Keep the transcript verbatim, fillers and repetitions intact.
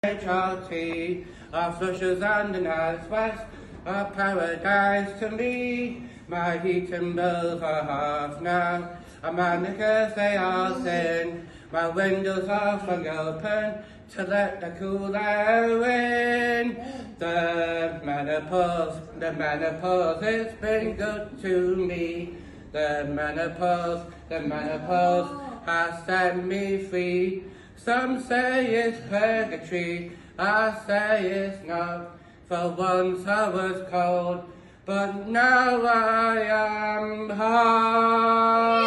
H R T, our flushes and the northwest, a paradise to me. My heating bills are half now, and my knickers they are thin. My windows are flung open to let the cool air in. The menopause, the menopause, it's been good to me. The menopause, the menopause has set me free. Some say it's purgatory, I say it's not. For once I was cold, but now I am hot.